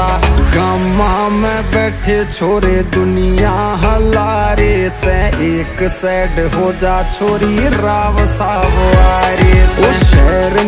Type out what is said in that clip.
सा। गम्मा में बैठे छोरे दुनिया हलारे से, एक साइड हो जा छोरी राव सावारे से। शहर